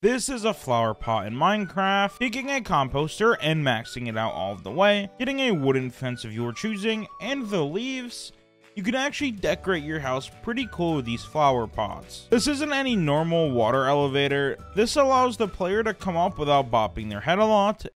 This is a flower pot in Minecraft, taking a composter and maxing it out all of the way, getting a wooden fence of your choosing, and the leaves. You can actually decorate your house pretty cool with these flower pots. This isn't any normal water elevator. This allows the player to come up without bopping their head a lot,